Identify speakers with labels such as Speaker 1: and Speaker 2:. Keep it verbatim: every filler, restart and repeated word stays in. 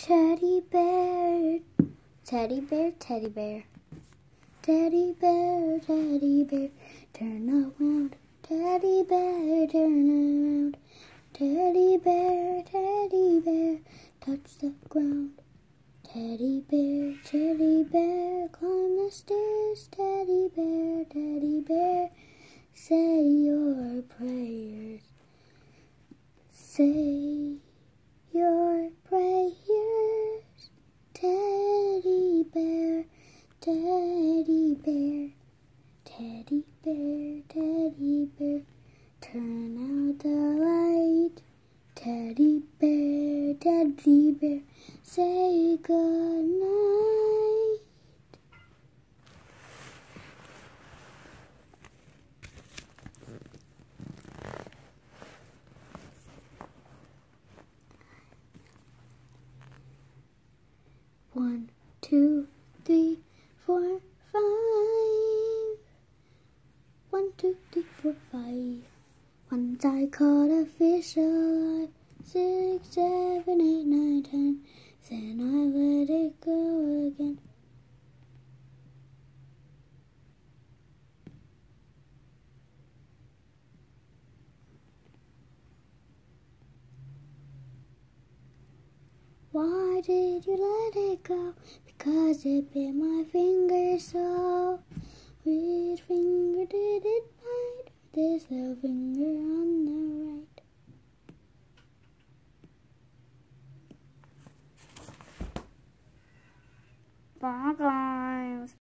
Speaker 1: Teddy bear, teddy bear, teddy bear. Teddy bear, teddy bear, turn around. Teddy bear, turn around. Teddy bear, teddy bear, touch the ground. Teddy bear, teddy bear, climb the stairs. Teddy bear, teddy bear, say your prayers. Say your prayers. Teddy bear, teddy bear, teddy bear, teddy bear, turn out the light. Teddy bear, teddy bear, say good night. One, two, three, four, five. One, two, three, four, five. Once I caught a fish alive. Six, seven, eight, nine, ten. Then I let it go again. Why did you let it go? Because it bit my finger so. Which finger did it bite? This little finger on the right. Bye guys.